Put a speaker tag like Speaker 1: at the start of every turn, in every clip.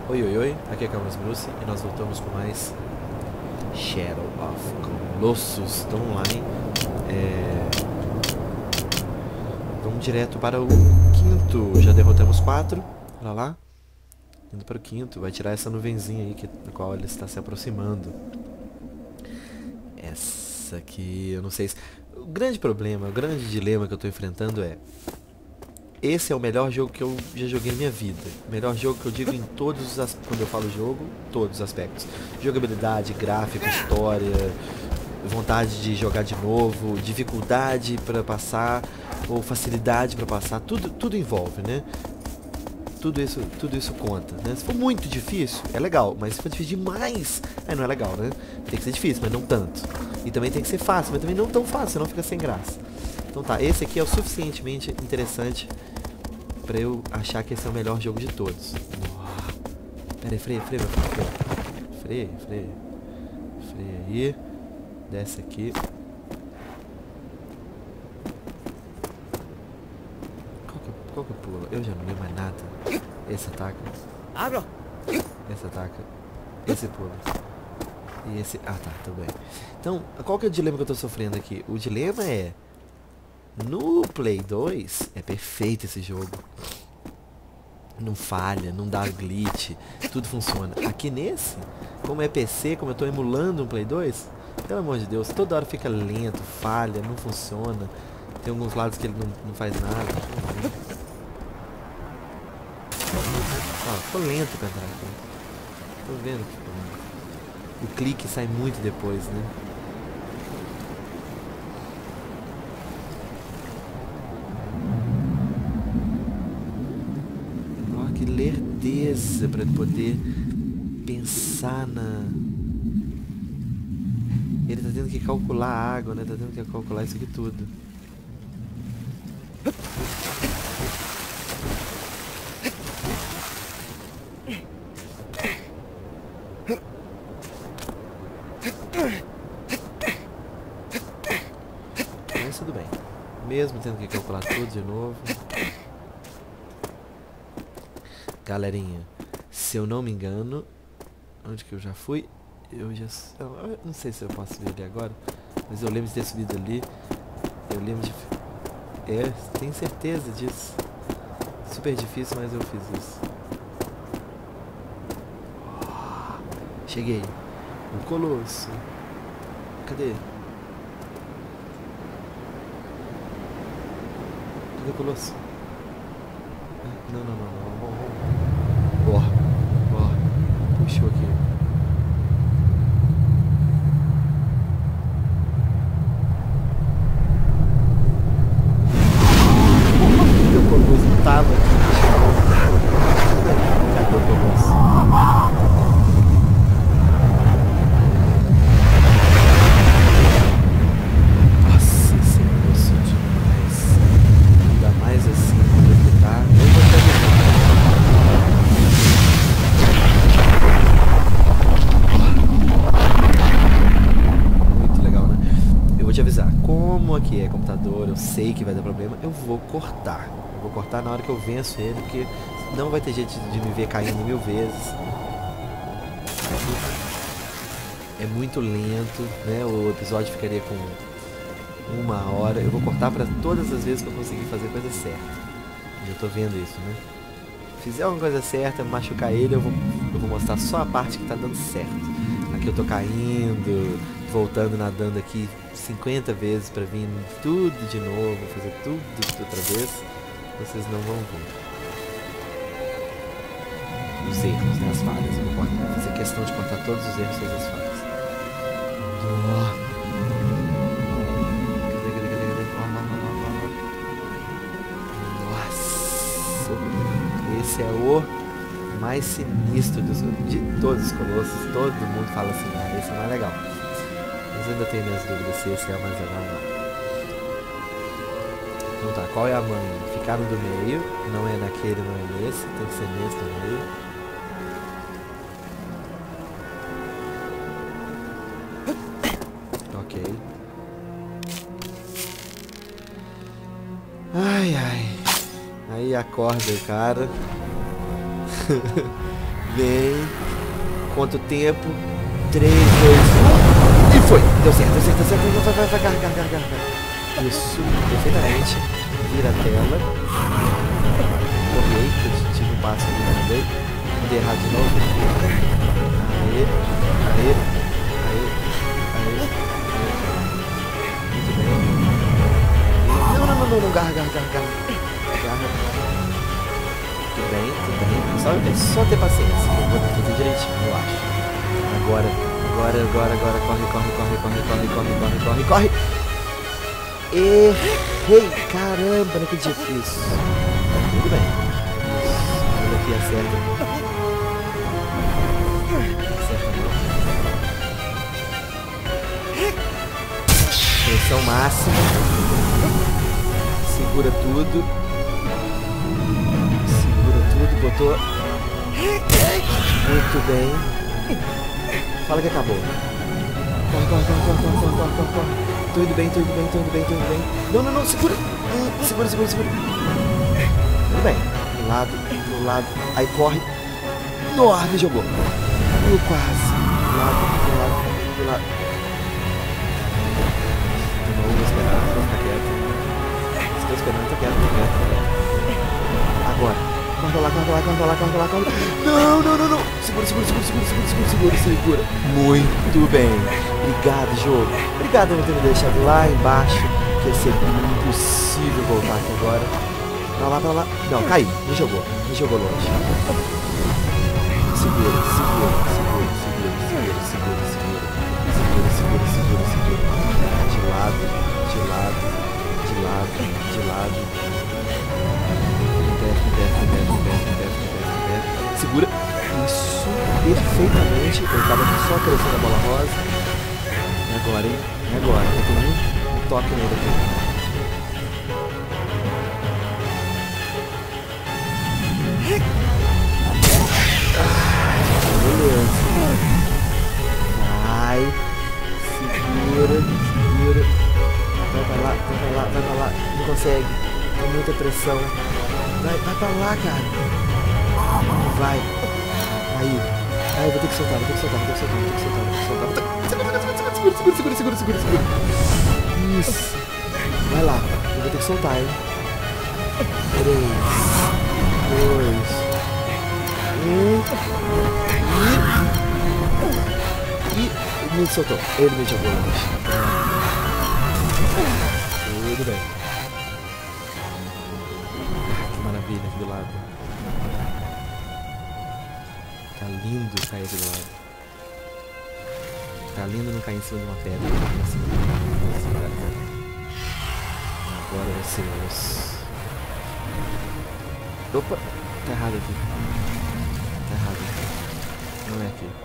Speaker 1: Oi, oi, oi, aqui é Carlos Bruce e nós voltamos com mais Shadow of Colossus do online. Vamos direto para o quinto, já derrotamos 4, olha lá, indo para o quinto, vai tirar essa nuvenzinha aí da qual ele está se aproximando. Essa aqui, eu não sei se... O grande problema, o grande dilema que eu estou enfrentando é... Esse é o melhor jogo que eu já joguei na minha vida. O melhor jogo que eu digo em todos os... Quando eu falo jogo, todos os aspectos. Jogabilidade, gráfico, história, vontade de jogar de novo, dificuldade para passar, ou facilidade para passar. Tudo envolve, né? Tudo isso conta, né? Se for muito difícil, é legal. Mas se for difícil demais, aí não é legal, né? Tem que ser difícil, mas não tanto. E também tem que ser fácil, mas também não tão fácil, senão fica sem graça. Então tá, esse aqui é o suficientemente interessante pra eu achar que esse é o melhor jogo de todos. Pera aí, freia, meu filho, freia aí. Desce aqui. Qual que pula? Eu já não lembro mais nada. Esse ataca.
Speaker 2: Abra!
Speaker 1: Esse ataca. Esse pula. E esse... Ah, tá, tudo bem. Então, qual que é o dilema que eu tô sofrendo aqui? O dilema é... No Play 2, é perfeito esse jogo. Não falha, não dá glitch, tudo funciona. Aqui nesse, como é PC, como eu tô emulando um Play 2, pelo amor de Deus, toda hora fica lento, falha, não funciona. Tem alguns lados que ele não faz nada. Ó, ficou lento pra entrar aqui. Tô vendo que ficou lento. O clique sai muito depois, né? Que lerdeza para poder pensar na... Ele tá tendo que calcular a água, né? Tá tendo que calcular isso aqui tudo. Mas tudo bem. Mesmo tendo que calcular tudo de novo. Galerinha, se eu não me engano, onde que eu já fui? Eu não sei se eu posso ver ali agora, mas eu lembro de ter subido ali. Eu lembro de... tenho certeza disso. Super difícil, mas eu fiz isso. Cheguei. O Colosso. Cadê? Cadê o Colosso? Não. Ó. Puxou aqui. Meu Colosso não tava aqui. Cadê o Colosso? Nossa, esse é osso demais. Ainda mais assim, como ele tá. Eu vou até te avisar, como aqui é computador, eu sei que vai dar problema, eu vou cortar. Eu vou cortar na hora que eu venço ele, porque não vai ter jeito de me ver caindo 1000 vezes. É muito lento, né? O episódio ficaria com 1 hora. Eu vou cortar para todas as vezes que eu conseguir fazer coisa certa. Eu tô vendo isso, né? Se fizer alguma coisa certa, machucar ele, eu vou mostrar só a parte que tá dando certo. Aqui eu tô caindo, voltando, nadando aqui 50 vezes pra vir tudo de novo, fazer tudo de outra vez. Vocês não vão ver. Os erros, né? As falhas. Eu vou fazer questão de contar todos os erros e todas as falhas. Nossa! Esse é o mais sinistro de todos os colossos. Todo mundo fala assim, ah, esse é o mais legal. Mas eu ainda tenho minhas dúvidas se esse é o mais legal ou não. Então tá, qual é a manha? Ficar no do meio, não é naquele, não é nesse, tem que ser nesse do meio. Ok. Ai. Aí acorda o cara. bem. Quanto tempo? 3, 2, 1. E foi! Deu certo, deu certo, deu certo. Vai, garra. Isso, perfeitamente. Vira a tela. Correi, que eu tive um passo ali, não andei. Dei errado de novo. Aê. Muito bem. Não, garra. Tudo bem. É só ter paciência. Eu vou fazer direitinho, eu acho. Agora. Corre. Errei. Caramba, não acredito. Isso. Tudo bem. Isso. Olha aqui, acerta. Pressão máxima. Segura tudo, botou. Muito bem. Fala que acabou. Corre. Tô indo bem. Não, segura. Segura. Tudo bem. Do lado. Aí corre. Nossa, me jogou. Quase. Do lado. Vou esperar, vou ficar quieto. Estou esperando, tô quieto. Agora. Corre lá. Não. Segura. Muito bem. Obrigado, jogo. Obrigado por ter me deixado lá embaixo. Que ia ser impossível voltar aqui agora. Pra lá. Não, caí. Me jogou longe. Segura. De lado. Segura. Isso, perfeitamente. Eu tava só crescendo a bola rosa. É agora, hein? Eu tenho um toque nele aqui. Beleza. Vai. Segura. Vai pra lá. Não consegue. Tem muita pressão. Vai pra lá, cara. Vai. Aí, eu vou ter que soltar. Segura. Isso. Vai lá. Eu vou ter que soltar, hein. 3, 2, 1. E me soltou. Ele me jogou longe. Tudo bem. Que maravilha aqui do lado. Tá lindo cair aqui do lado. Tá lindo não cair em cima de uma pedra. Agora vai ser osso. Opa! Tá errado aqui. Não é aqui.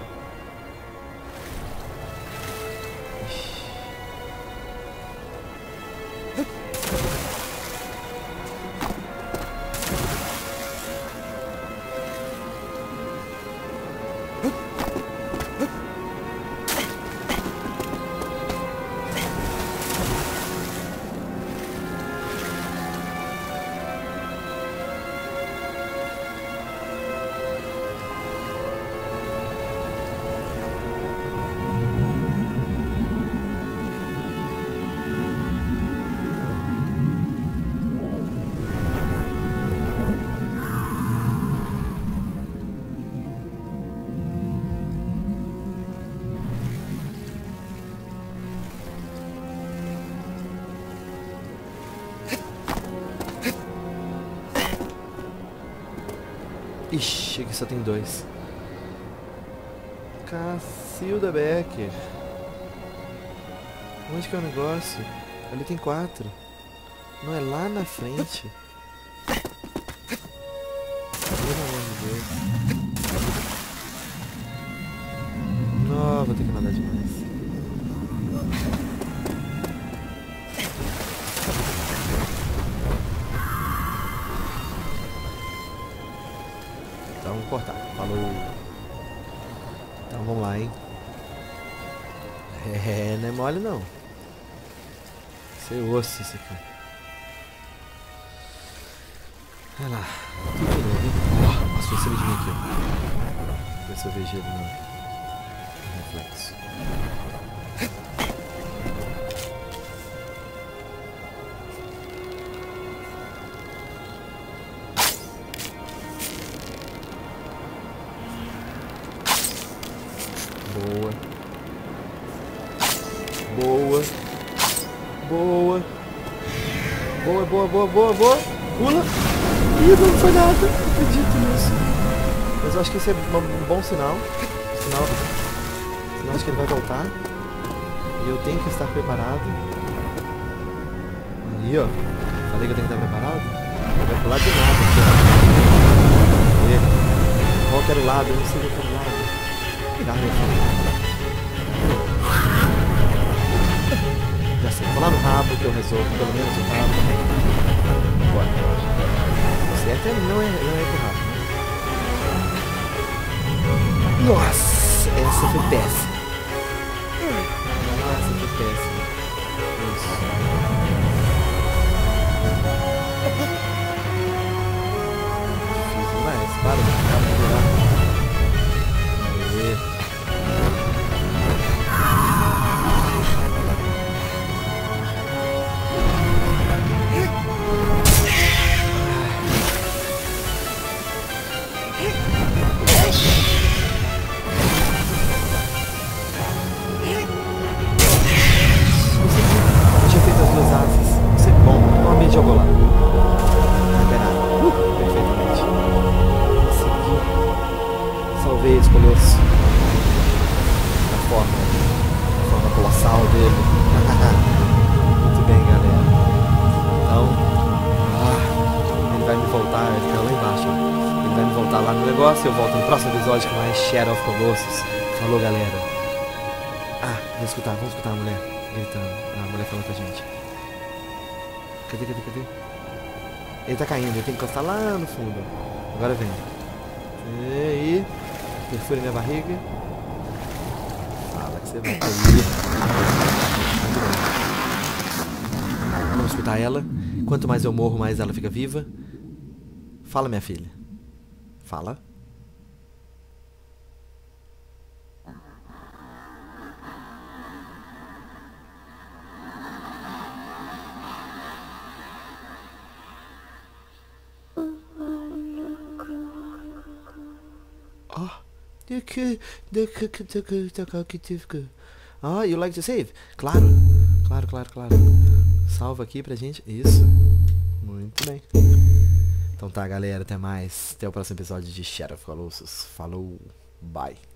Speaker 1: Ixi, aqui só tem 2. Cacilda Becker. Onde que é o negócio? Ali tem 4. Não é lá na frente. Pelo amor de Deus. Não, vou ter que nadar demais. Então vamos cortar. Falou. Então vamos lá, hein. É, não é mole não. Isso é osso isso aqui. Vai lá. Tudo de novo, hein. Passou em cima de mim aqui, ó. ver se eu vejo ele no reflexo. Boa. Boa. Boa. Boa, boa, boa, boa, boa. Pula. Ih, não foi nada. Não acredito nisso. Mas eu acho que isso é um bom sinal. Sinal de que ele vai voltar. E eu tenho que estar preparado. Aí, ó. Falei que eu tenho que estar preparado. Ele vai pular de nada aqui, ó. Qual que era o lado? Eu não sei qual que era o lado. Cuidado, meu filho. Já sei, vou lá no rabo que eu resolvo, pelo menos o rabo. Bora. O certo não é pro rabo. Nossa, essa foi péssima. Nossa, foi péssima. Isso. Difícil demais. Para de ficar. Jogou lá. Perfeitamente. Consegui. Salvei esse colosso. Da forma colossal dele. Muito bem, galera. Então, ele vai me voltar, ele fica lá embaixo. Ele vai me voltar lá no negócio e eu volto no próximo episódio com mais Shadow of Colossus. Falou, galera. Vamos escutar a mulher gritando. A mulher falando com a gente. Cadê? Ele tá caindo, ele tem que encostar lá no fundo. Agora vem. E aí? Perfura minha barriga. Fala que você vai cair. Vamos escutar ela. Quanto mais eu morro, mais ela fica viva. Fala, minha filha. Fala. You like to save? Claro. Salva aqui pra gente. Isso. Muito bem. Então tá, galera. Até mais. Até o próximo episódio de Shadow of Colossus. Falou. Bye.